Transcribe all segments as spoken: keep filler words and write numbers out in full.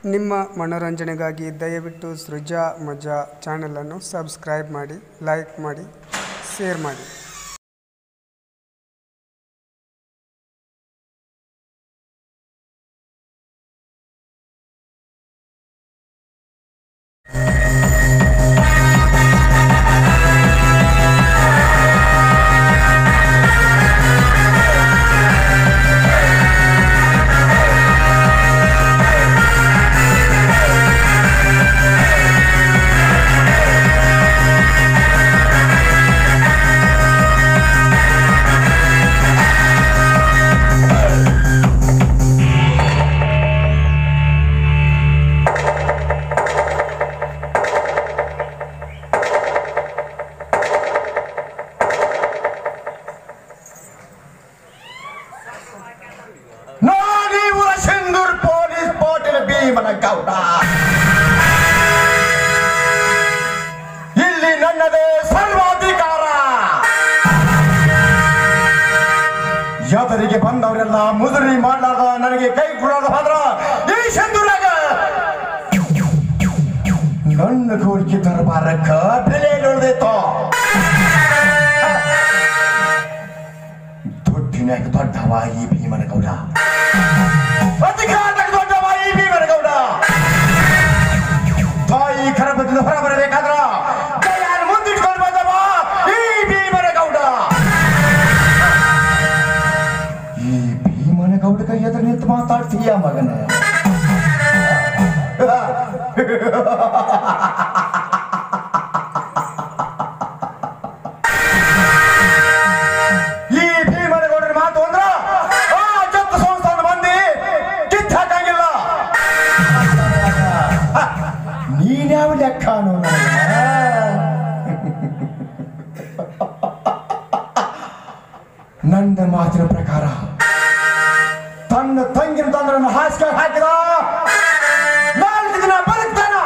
ನಿಮ್ಮ ಮನೋರಂಜನೆಗಾಗಿ ದಯವಿಟ್ಟು ಸೃಜಾ ಮಜಾ ಚಾನಲನ್ನು ಸಬ್ಸ್ಕ್ರೈಬ್ ಮಾಡಿ, ಲೈಕ್ ಮಾಡಿ, ಶೇರ್ ಮಾಡಿ. ಇಲ್ಲಿ ನನ್ನದೇ ಸರ್ವಾಧಿಕಾರ. ಎದುರಿಗೆ ಬಂದವರೆಲ್ಲ ಮುದುರಿ ಮಾಡಲಾರ್ದ ನನಗೆ ಕೈ ಕೊಡಾದ ಹೋದ್ರ ಈ ಸಿಂಧೂರಾಗ ನನ್ನ ಕೋರಿಕೆ ದರ್ಬಾರಕ್ಕ ಬೆಲೆ ನೋಡ್ದೇತೋ. ದೊಡ್ಡಿನಾಗ ದೊಡ್ಡವ ಈ ಭೀಮನಗೌಡ, ಅಧಿಕಾರದಾಗ ದೊಡ್ಡವ ಈ ಭೀಮನಗೌಡ. ತಾಯಿ ಕರಬದಿಂದ ಹೊರ ಬರಬೇಕಾದ್ರ ಮುಂದಿಟ್ಕೊಂಡು ಬಂದವ ಈ ಭೀಮನಗೌಡ. ಈ ಭೀಮನಗೌಡ ಕೈ ಎದುರು ನಿಂತು ಮಾತಾಡ್ತೀಯ ಮಗನ? ಈ ಭೀಮನಗೌಡರ ಮಾತು ಅಂದ್ರ ಆ ಜತ್ತು ಸಂಸ್ಥಾನ ಮಂದಿ ಕಿತ್ ಹಾಕಂಗಿಲ್ಲ. ನೀನ್ಯಾವ ಲೆಕ್ಕನು? ನನ್ನ ಮಾತಿನ ಪ್ರಕಾರ ತನ್ನ ತಂಗಿನ ತಂದ್ರನ್ನು ಹಾಸಿಗೆ ಹಾಕಿದ ನಾಲ್ಕು ದಿನ ಬದುಕ್ತಾನ.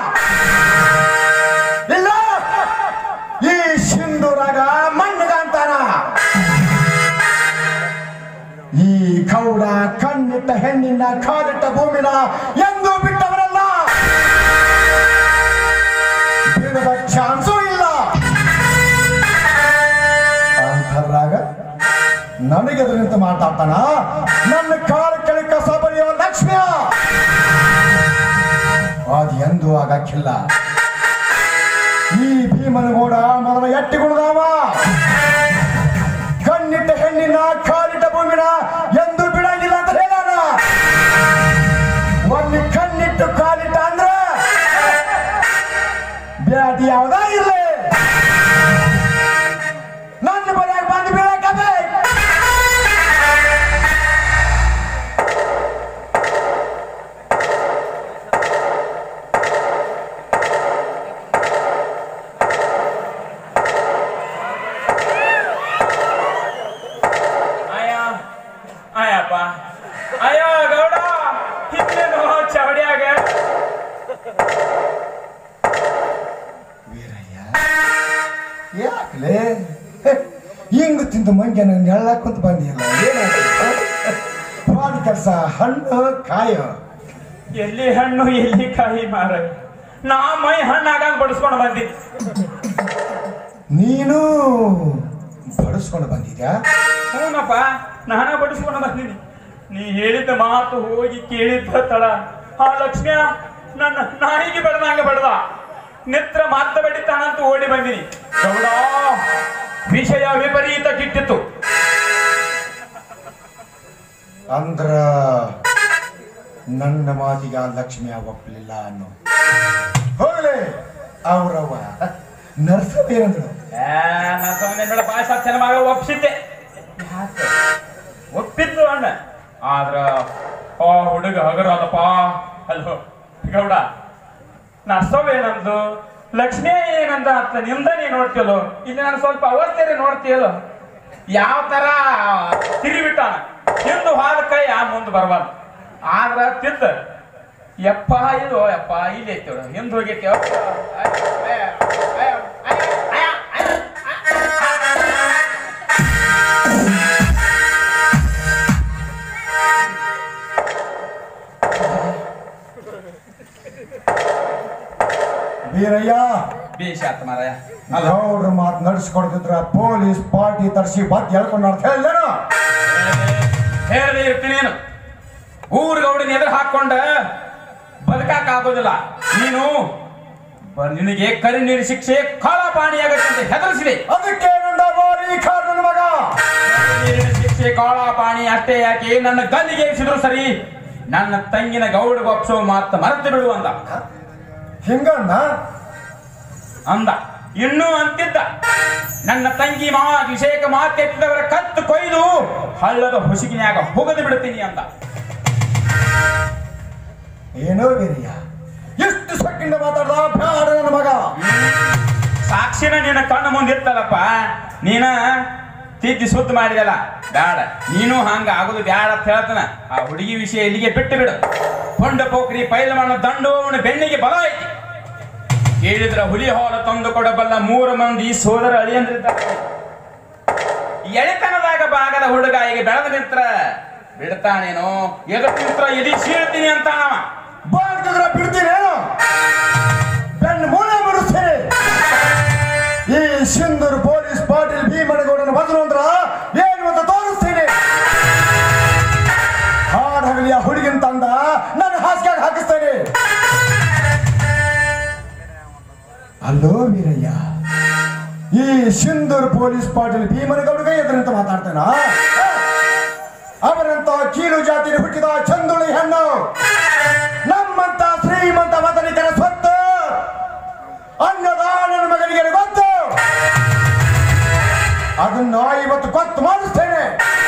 ಇಲ್ಲ ಈ ಸಿಂಧೂರಾಗ ಮಣ್ಣಗಂತಾನ. ಈ ಗೌಡ ಕಣ್ಣಿಟ್ಟ ಹೆಣ್ಣಿನ ಕಾಲಿಟ್ಟ ಭೂಮಿನ ಎಂದು ಬಿಟ್ಟವರಲ್ಲ, ಬಿಡುವ ಚಾನ್ಸೂ ಇಲ್ಲ. ಅಂತರಾಗ ನನಗೆ ಎದುರಿಂತ ಮಾತಾಡ್ತಾನ ನನ್ನ ಕಾಲ ಕೆಳಕ ಸಬರಿಯೋ ಲಕ್ಷ್ಮಿಯ. ಅದು ಎಂದೂ ಆಗಕ್ಕಿಲ್ಲ. ಈ ಭೀಮನಗೌಡ ಮೊದಲ ಎಟ್ಟಿಗುಣದವ. ಕಣ್ಣಿಟ್ಟ ಹೆಣ್ಣಿನ ಕಾಲಿಟ್ಟ ಭೂಮಿನ ಎಂದು ಬಿಡಂಗಿಲ್ಲ ಅಂತ ಹೇಳೋಣ. ಒಂದು ಕಣ್ಣಿಟ್ಟು ಕಾಲಿಟ್ಟ ಅಂದ್ರೆ ಬ್ಯಾಟಿ ಯಾವ್ದಾ ಇರ್ಲಿ ನನ್ನ ಬರೆಯಾಗ ಬಂದು ಬೀಳಕಬೇ. ಆಯಪ್ಪ ಅಯ್ಯೋ ಗೌಡ ಹಿಂದೇನು ಚವಡಿಯಾಗ ವೀರಯ್ಯ ಯಾಕಲೇ ಹಿಂಗ ತಿಂದ ಮಂಗ್ಯ ನನ್ನ ಹೇಳಕ್ಕಂತ ಬಂದಿಲ್ಲ. ಏನಾಗ ಕೆಲಸ ಹಣ್ಣು ಕಾಯು ಎಲ್ಲಿ ಹಣ್ಣು ಎಲ್ಲಿ ಕಾಯಿ ಮಾರ. ನಾ ಮೈ ಹಣ್ಣಾಗ ಬಡಿಸ್ಕೊಂಡು ಬಂದಿ. ನೀನು ಬಡಿಸ್ಕೊಂಡು ಬಂದಿದ್ಯಾ? ಹೂನಪ್ಪ, ನಾನ ಬಡಿಸ್ಕೊಂಡು ಬಂದೀನಿ. ನೀ ಹೇಳಿದ ಮಾತು ಹೋಗಿ ಕೇಳಿದ್ದ ತಡ ಆ ಲಕ್ಷ್ಮಿಯ ನನ್ನ ನಾಯಿಗೆ ಬೆಳೆದಂಗ ಬೆಳೆದ ನಿತ್ರ ಮಾತ ಬಡಿತಾನಂತ ಓಡಿ ಬಂದಿನಿ. ಗೌಡ ವಿಷಯ ವಿಪರೀತ ಕಿಟ್ಟಿತ್ತು. ಅಂದ್ರ ನನ್ನ ಮಾತಿಗೆ ಆ ಲಕ್ಷ್ಮಿಯ ಒಪ್ಪಲಿಲ್ಲ ಅನ್ನೋ. ಹೋಗ್ಲಿ ಅವ್ರವ್ವ ನರ್ಸವೇನಂದ್ರು? ನರ್ಸವನ ಪಾಯಸ ಚೆನ್ನಾಗ ಒಪ್ಸಿದ್ದೆ. ಒಪ್ಪಿದ್ದು ಅಣ್ಣ. ಆದ್ರ ಆ ಹುಡುಗ ಹಗರದಪ್ಪ. ಅಲ್ಲೋ ಗೌಡ, ನರ್ಸವೇನಂದು ಲಕ್ಷ್ಮಿ ಏನಂದ ಅಂತ ನಿಮ್ದ ನೀ ನೋಡ್ತೀಯಲ್ಲೋ. ಇಲ್ಲಿ ನಾನು ಸ್ವಲ್ಪ ಅವಸ್ಥೆ ನೋಡ್ತೀಯಲ್ಲೋ. ಯಾವ ತರ ತಿರುಗಿಬಿಟ್ಟಾನ. ಹಿಂದು ಹಾದ ಕೈ ಆ ಮುಂದೆ ಬರ್ಬಾರ್ದು. ಆದ್ರ ತಿದ್ದ ಯಪ್ಪ ಇದು ಯಪ್ಪ ಇಲ್ಲಿ ಐತೇವ ಹಿಂದ್ ಹೋಗೈತೆ. ವೀರಯ್ಯ ಬೇಷ ಆತ ಮಾರಾಯ. ಗೌಡ್ರ ಮಾತು ನಡೆಸ್ಕೊಡ್ತಿದ್ರ ಪೊಲೀಸ್ ಪಾರ್ಟಿ ತರ್ಸಿ ಬತ್ ಹೇಳ್ಕೊಂಡು ಅಂತ ಹೇಳಿದೇನು ಹೇಳದೆ ಇರ್ತೀನೇನು ಊರ್ ಗೌಡಿನ ಎದುರು ಹಾಕೊಂಡ ಬದುಕಾಕ ಆಗೋದಿಲ್ಲ. ನೀನು ನಿನಗೆ ಕರಿ ನೀರು ಶಿಕ್ಷೆ ಕಾಳಾಪಾಣಿಯಾಗತ್ತೆ ಅಂತ ಹೆದರಿಸಿದೆ. ಅದಕ್ಕೆ ನನ್ನ ಮಗ ನೀರಿನ ಶಿಕ್ಷೆ ಕಾಳಾಪಾಣಿ ಅಷ್ಟೇ ಯಾಕೆ ನನ್ನ ಗಲ್ಲಿಗೆ ಏರಿಸಿದ್ರು ಸರಿ, ನನ್ನ ತಂಗಿನ ಗೌಡ ಒಪ್ಸೋ ಮಾತ ಮರೆತು ಬಿಡು ಅಂದ ಹಿಂಗಣ್ಣ ಅಂದ ಇನ್ನೂ ಅಂತಿದ್ದ. ನನ್ನ ತಂಗಿ ಮಾ ಅಭಿಷೇಕ ಮಾತೆತ್ತಿದವರ ಕತ್ತು ಕೊಯ್ದು ಹಳ್ಳದ ಹುಸುಗಿನ್ಯಾಗ ಹೋಗದು ಬಿಡ್ತೀನಿ ಅಂತ. ಏನೋ ವೀರಯ್ಯ ಎಷ್ಟು ಸೊಕ್ಕಿಂದ ಮಾತಾಡ್ದ ಬ್ಯಾಡ ನನ್ನ ಮಗ. ಸಾಕ್ಷಿನ ನಿನ್ನ ಕಣ್ಣು ಮುಂದಿತ್ತಲ್ಲಪ್ಪ, ನೀನ ತಿದ್ದಿ ಸುದ್ದಿ ಮಾಡಿದಲ್ಲ ಬ್ಯಾಡ, ನೀನು ಹಂಗ ಆಗುದು ಬ್ಯಾಡ ಅಂತ ಹೇಳ್ತಾನ. ಆ ಹುಡುಗಿ ವಿಷಯ ಇಲ್ಲಿಗೆ ಬಿಟ್ಟು ಬಿಡು. ಕೊಂಡ ಪೋಖ್ರಿ ಪೈಲಮಾನ ದಂಡು ಅವನ ಬೆನ್ನಿಗೆ ಬಲ ಐತಿ. ಕೇಳಿದ್ರ ಹುಲಿ ಹಾಲ ತಂದು ಕೊಡಬಲ್ಲ ಮೂರು ಮಂದಿ ಸೋದರ ಅಳಿಯಂದ್ರಿದ್ದಾರೆ. ಎಳೆತನದಾಗ ಭಾಗದ ಹುಡುಗ ಈಗ ಬೆಳೆದ ನಿಂತ್ರ ಬಿಡ್ತಾನೇನೋ, ಎದು ನಿಂತ್ರ ಎದಿ ಸೀಳ್ತೀನಿ ಅಂತಾನವ. ಬಾಗ್ದಿದ್ರ ಬಿಡ್ತೀನೇನು, ಬೆನ್ನು ಮೂಲ ಬಿಡಿಸ್ತೇನೆ. ಈ ಸಿಂಧೂರು ಪೊಲೀಸ್ ಪಾಟೀಲ್ ಭೀಮನಗೌಡನ ಬದಲು ಅಂದ್ರ ಏನು ಅಂತ ತೋರಿಸ್ತೇನೆ. ಹಾಡಾಗಲಿ ಆ ಹುಡುಗಿನ ತಂದ ನನ್ನ ಹಾಸಿಗೆ ಹಾಕಿಸ್ತೇನೆ. ಅಲ್ಲೋ ವೀರಯ್ಯ, ಈ ಸಿಂಧೂರು ಪೊಲೀಸ್ ಪಾಟೀಲ್ ಭೀಮನಗೌಡಗೆ ಎದುರಂತ ಮಾತಾಡ್ತೇನ. ಅವರಂತ ಕೀಳು ಜಾತಿನ ಹುಟ್ಟಿದ ಚಂದುಳಿ ಹೆಣ್ಣು ನಮ್ಮಂತ ಶ್ರೀಮಂತ ಮತನಿಕರ ಸ್ವತ್ತು ಅನ್ನದಾನನ ಮಗನಿಗೆ ಗೊತ್ತು. ಅದನ್ನ ಇವತ್ತು ಗೊತ್ತು ಮಾಡಿಸ್ತೇನೆ.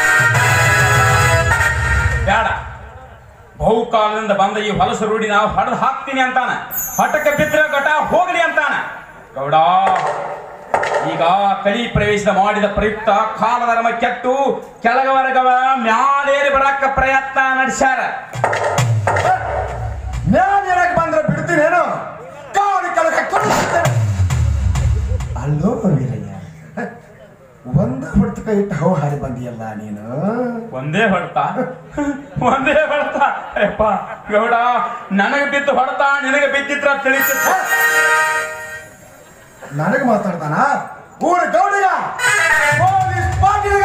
ಬೇಡ, ಬಹುಕಾಲದಿಂದ ಬಂದ ಈ ಹೊಲಸು ರೂಢಿ ನಾವು ಹೊಡೆದು ಹಾಕ್ತೀನಿ ಅಂತಾನ. ಹಠಕ್ಕೆ ಬಿದ್ರ ಘಟ ಹೋಗ್ಲಿ ಅಂತಾನ. ಗೌಡ ಈಗ ಕಲಿ ಪ್ರವೇಶ ಮಾಡಿದ ಪ್ರಯುಕ್ತ ಕಾಲಧರ್ಮ ಕೆಟ್ಟು ಕೆಳಗವರ್ಗವ ಮ್ಯಾಲೇರಿ ಬರಾಕ ಪ್ರಯತ್ನ ನಡೆಸ್ಯಾರ. ಮ್ಯಾಲೇರಕ್ಕೆ ಬಂದ್ರೆ ಬಿಡ್ತೀನೇನು, ಕಾಲು ಕೆಳಗ ಕೊಡಿಸ್ತೇನೆ. ಅಲ್ಲೋ ವೀರಯ್ಯ, ಒಂದ ಹೊಡ್ತ ಕೈ ಇಟ್ಟು ಹೋ ಹಾರಿ ಬಂದಿಯಲ್ಲ ನೀನು. ಒಂದೇ ಹೊಡ್ತಾ ಒಂದೇ ಹೊಡ್ತಾ ಅಪ್ಪ ಗೌಡ, ನನಗೆ ಬಿದ್ದು ಹೊಡ್ತಾ ನಿನಗೆ ಬಿದ್ದಿದ್ರ ತಿಳಿತಿತ್ತ. ನನಗೆ ಮಾತಾಡ್ತಾನ ಊರ ಗೌಡಿಗ ಪೊಲೀಸ್ ಪಾಟೀಲ್ಗ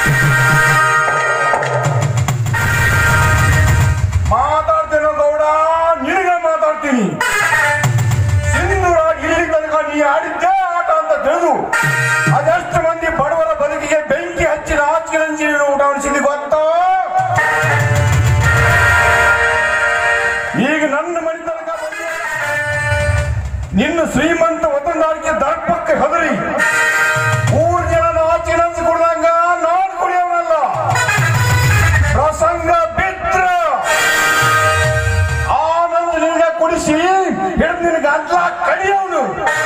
ಮಾತಾಡ್ತೇನೋ ಗೌಡ, ನಿನಗೆ ಮಾತಾಡ್ತೀನಿ. ಸಿಂಧೂರ ಇಲ್ಲಿ ತನಕ ನೀ ಆಡಿದ್ದೇ ಆಟ ಅಂತ ತಿಳಿದು ಅದೆಷ್ಟು ಮಂದಿ ಬಡವರ ಬದುಕಿಗೆ ಬೆಂಕಿ ಹಚ್ಚಿದ ಆಚಿರಂಜಿ ಊಟ ಉಣಿಸಿದ ಗೊತ್ತೋ. ಈಗ ನನ್ನ ಮನೆ ತನಕ ಬಂದಿ ನಿನ್ನ ಶ್ರೀಮಂತ ಒತ್ತಂದಾಡಿಕೆ ದರ್ಪಕ್ಕೆ ಹದರಿ ಮೂರು ಜನ ಆಚಿರಂಜಿ ಕುಡ್ದಂಗ ನಾನು ಕುಡಿಯವನಲ್ಲ. ಪ್ರಸಂಗ ಬಿದ್ರ ಆನಂದ ನಿನಗೆ ಕುಡಿಸಿ ಹಿಡಿದು ನಿನಗೆ ಅಲ್ಲ ಕಡಿಯವನು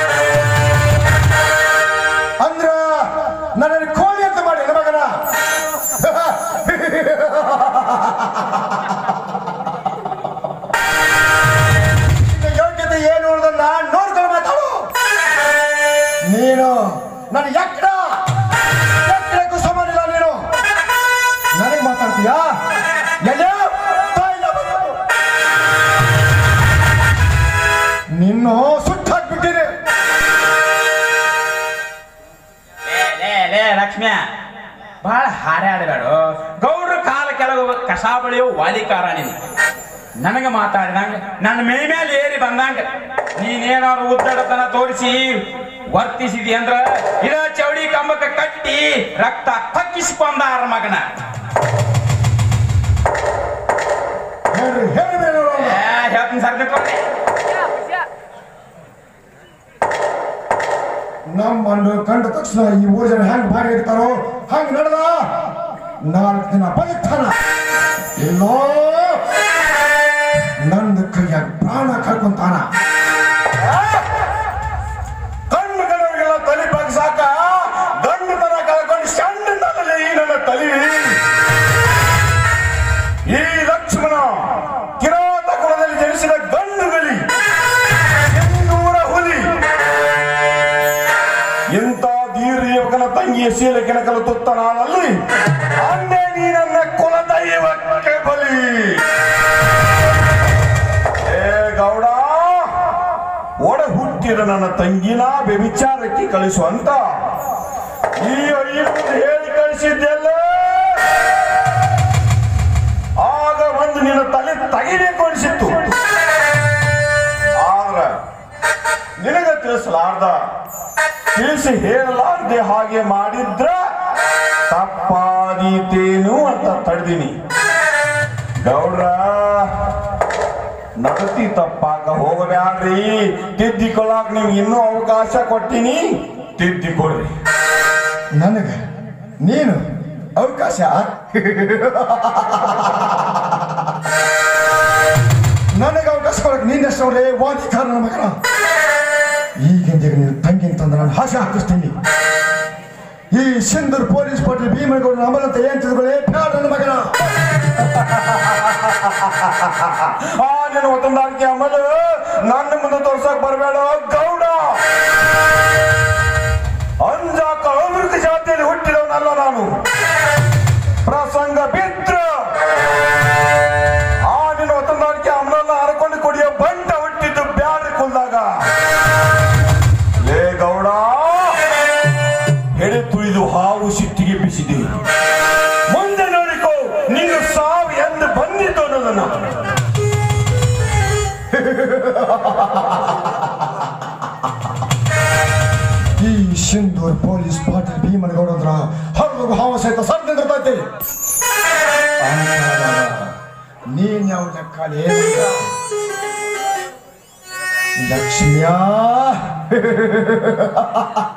ಅಂದ್ರ ನನ್ನ ಕೋಳಿ ಅಂತ ಮಾಡಿ ಮಗನ. ಯೋಗ್ಯತೆ ಏನು ಅನ್ನೋದನ್ನ ನೋಡ್ಕೊಂಡು ಮಾತಾಡು. ನೀನು ನನ್ನ ಎಕ್ಕಡ ಎಕ್ಕಡಕ್ಕೂ ಸಮಾನಿಲ್ಲ. ನೀನು ನನಗೆ ಮಾತಾಡ್ತೀಯಾ? ನಿನ್ನು ಸುಟ್ಟಾಕ್ಬಿಟ್ಟಿನಿ. ಲಕ್ಷ್ಮ್ಯ ಬಹಳ ಹಾರಾಡಬೇಡ. ಗೌಡ್ರ ಕಾಲ ಕೆಳಗ ಕಸ ಬಳಿಯೋ ವಾಲಿಕಾರ ನೀನು. ನನಗ ಮಾತಾಡಿದಂಗ ನನ್ನ ಮೈ ಮೇಲೆ ಏರಿ ಬಂದಂಗ ನೀನೇನಾದ್ರು ಉದ್ದಡತನ ತೋರಿಸಿ ವರ್ತಿಸಿದಿ ಅಂದ್ರ ಇದ ಚೌಡಿ ಕಂಬಕ್ಕೆ ಕಟ್ಟಿ ರಕ್ತ ಕಕ್ಕಿಸ್ಕೊಂಡಾರ ಮಗನ. ಹೇಳ್ರಿ ಹೇಳ್ತೀನಿ ಸರ್, ನಮ್ಮನ್ನು ಕಂಡ ತಕ್ಷಣ ಈ ಮೂರು ಜನ ಹೆಂಗ್ ಭಾಗ ಇರ್ತಾರೋ ಹಂಗ ನಡೆದ ನಾಲ್ಕು ದಿನ ಬದುಕ್ತಾನ. ಎಲ್ಲೋ ನನ್ನ ಕೈಯಾಗ ಪ್ರಾಣ ಕಳ್ಕೊಂತಾನ. ಕಣ್ಣು ಕಡವರಿಗೆಲ್ಲ ತಲೆ ಬಗ್ಸಾಕ ಗಂಡು ತರ ಕಳ್ಕೊಂಡು ಸಣ್ಣದಲ್ಲಿ ಈ ನನ್ನ ತಲೆ. ಈ ಲಕ್ಷ್ಮಣ ಕಿರಾತ ಕುಲದಲ್ಲಿ ಜನಿಸಿದ ಗಂಡು ಗಲಿ ಸಿಂಧೂರ ಹುಲಿ. ಇಂಥ ಧೀರ ಯುವಕನ ತಂಗಿಯ ಶೀಲ ಕೆಣಕಲು ತುತ್ತ ನಾನಲ್ಲಿ ಅಂದೇ ನೀ ನನ್ನ ಕುಲ ದೈವಕ್ಕೆ ಬಲಿ. ಏ ಗೌಡ, ಒಡ ಹುಟ್ಟಿ ಹುಟ್ಟಿದ ನನ್ನ ತಂಗಿನ ವ್ಯಭಿಚಾರಕ್ಕೆ ಕಳಿಸುವಂತ ಈ ಅಯ್ಯಪ್ಪನ ಹೇಳಿ ಕಳಿಸಿದ್ದೆಲ್ಲ ಆಗ ಒಂದು ನಿನ್ನ ತಲೆ ತೆಗಿಬೇಕು ಅನಿಸಿತ್ತು. ಆದ್ರ ನಿನಗ ತಿಳಿಸಲಾರ್ದ ತಿಳಿಸಿ ಹೇಳಲಾರ್ದೆ ಹಾಗೆ ಮಾಡಿದ್ರ ತಪ್ಪಾದೀತೇನು ಅಂತ ತಡೆದೀನಿ. ಗೌಡ್ರ ನಗತಿ ತಪ್ಪಾಕ ಹೋಗಬ್ಯಾಡ್ರಿ, ತಿದ್ದಿಕೊಳ್ಳಾಕ ನಿಮ್ಗೆ ಇನ್ನೂ ಅವಕಾಶ ಕೊಟ್ಟಿನಿ, ತಿದ್ದಿಕೊಡ್ರಿ. ನನಗ ನೀನು ಅವಕಾಶ ನನಗೆ ಅವಕಾಶ ಕೊಡಕ್ಕೆ ನೀನೆಷ್ಟವ್ರೆ ವಾದಿ ಕಾರಣ ಮಗನ. ಈಗಿಂದ ನೀನು ತಂಗಿನ ತಂದ್ರೆ ನಾನು ಹಾಸೆ ಹಾಕಿಸ್ತೀನಿ. ಈ ಸಿಂಧೂರ್ ಪೊಲೀಸ್ ಪಟ್ಟಿ ಭೀಮನಗೌಡ ಅಮಲಂತ ಏನ್ ತಿಳ್ಕೊಳ್ಳಿ ಬ್ಯಾಡ ನನ್ನ ಮಗನ. ಆ ನಿನ್ನ ಒತ್ತಂದಾರಿಕೆ ಅಮಲು ನನ್ನ ಮುಂದೆ ತೋರ್ಸಕ್ ಬರಬೇಡ ಗೌಡ. ಅಂಜಾಕ ಅಮೃತ ಜಾತಿಯಲ್ಲಿ ಹುಟ್ಟಿದವನಲ್ಲ ನಾನು. ಪ್ರಸಂಗ ಬಿದ್ರ ಆ ನಿನ್ನ ಒತ್ತಂದಾರಿಕೆ ಅಮಲನ್ನ ಹರಕೊಂಡು ಕುಡಿಯೋ ಬಂಟ ಹುಟ್ಟಿದ್ದು ಬ್ಯಾಡ ಕುಲ್ದಾಗ. ಲೇ ಗೌಡ, ಎಡೆ ತುಳಿದು ಹಾವು ಸಿಟ್ಟಿಗೆ ಬಿಸಿದೆ. ಮುಂದೆ ನೋಡಿಕೋ ನಿನ್ನ ಸಾವು ಎಂದು ಬಂದಿದ್ದು ಅನ್ನೋದನ್ನ. ಈ ಸಿಂಧೂರ್ ಪೊಲೀಸ್ ಪಾಟೀಲ್ ಭೀಮನಗೌಡ ಅಂದ್ರ ಹರಿದು ಹಾವ ಸಹಿತ ಸರ್ದಿರ್ತೈತಿ. ನೀನ್ ಯಾವ ಲೆಕ್ಕಲೇ ಲಕ್ಷ್ಮಿಯಾ